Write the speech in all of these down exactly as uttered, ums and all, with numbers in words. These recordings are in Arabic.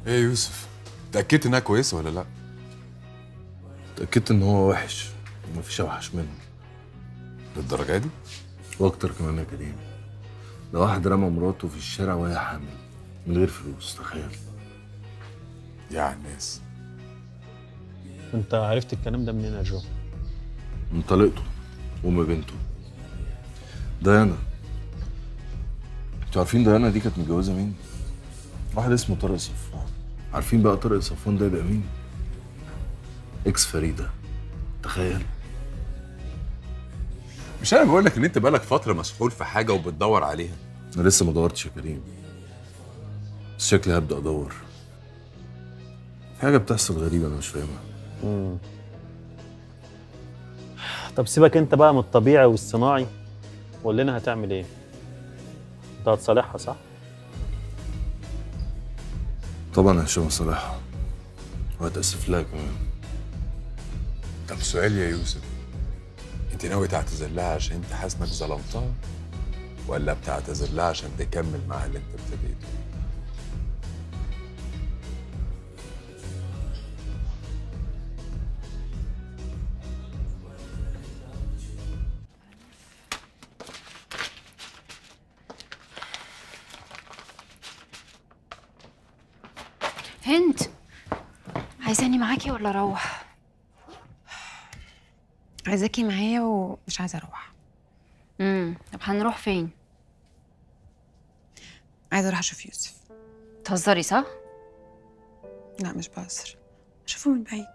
ايه يا يوسف، اتأكدت انها كويسة ولا لا؟ اتأكدت ان هو وحش ومفيش اوحش منه. للدرجة دي؟ واكتر كمان يا كريم. ده واحد رمى مراته في الشارع وهي حامل من غير فلوس، تخيل. يا الناس. انت عرفت الكلام ده منين يا جو؟ من طليقته وام بنته ديانا. انتوا عارفين ديانا دي كانت متجوزة مين؟ واحد اسمه طارق صفوان. عارفين بقى طارق صفوان ده يبقى مين؟ اكس فريدة، تخيل. مش انا بقول لك ان انت بقالك فترة مسحول في حاجة وبتدور عليها؟ انا لسه ما دورتش يا كريم، بس شكلي هبدأ ادور. في حاجة بتحصل غريبة انا مش فاهمها. امم طب سيبك انت بقى من الطبيعي والصناعي، وقول لنا هتعمل ايه؟ انت هتصالحها صح؟ طبعا هشام صالحها وهتأسف لها كمان. طب سؤال يا يوسف، انت ناوي تعتذر لها عشان انت حاسس انك ظلمتها، ولا بتعتذر لها عشان تكمل معاها اللي انت ابتديته؟ هند، عايزاني معاكي ولا اروح؟ عايزاكي معايا ومش عايزه اروح. امم طب هنروح فين؟ عايزه اروح اشوف يوسف. تهزري صح؟ لا مش بهزر، اشوفه من بعيد.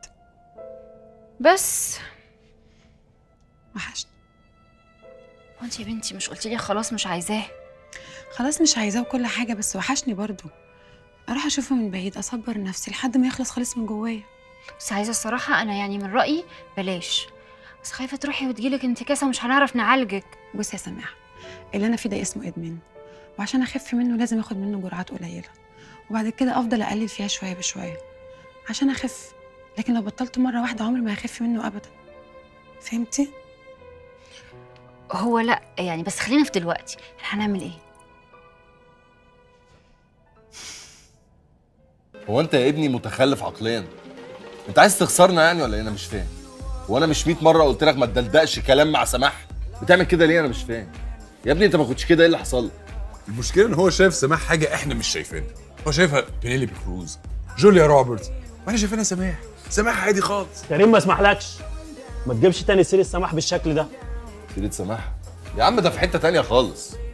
بس وحشني. وانت يا بنتي مش قلتي لي خلاص مش عايزاه؟ خلاص مش عايزاه وكل حاجه، بس وحشني برضو. اروح اشوفه من بعيد، اصبر نفسي لحد ما يخلص خالص من جوايا. بس عايزه الصراحه انا يعني من رايي بلاش، بس خايفه تروحي وتجيلك انتكاسه ومش هنعرف نعالجك. بصي يا سماح، اللي انا فيه ده اسمه ادمان، وعشان اخف منه لازم اخد منه جرعات قليله، وبعد كده افضل اقلل فيها شويه بشويه عشان اخف. لكن لو بطلته مره واحده عمري ما هخف منه ابدا. فهمتي؟ هو لا يعني، بس خلينا في دلوقتي، احنا هنعمل ايه؟ هو انت يا ابني متخلف عقليا؟ انت عايز تخسرنا يعني ولا ايه؟ انا مش فاهم. وانا مش مية مره قلت لك ما تدلدقش كلام مع سماح؟ بتعمل كده ليه؟ انا مش فاهم يا ابني. انت ما كنتش كده، ايه اللي حصل لك؟ المشكلة ان هو شايف سماح حاجة احنا مش شايفينها. هو شايفها بينيلي كروز، جوليا روبرتس، واحنا شايفينها سماح. سماح عادي خالص. كريم ما اسمحلكش، ما تجيبش تاني سيرة سماح بالشكل ده. سيرة سماح؟ يا عم ده في حتة تانية خالص.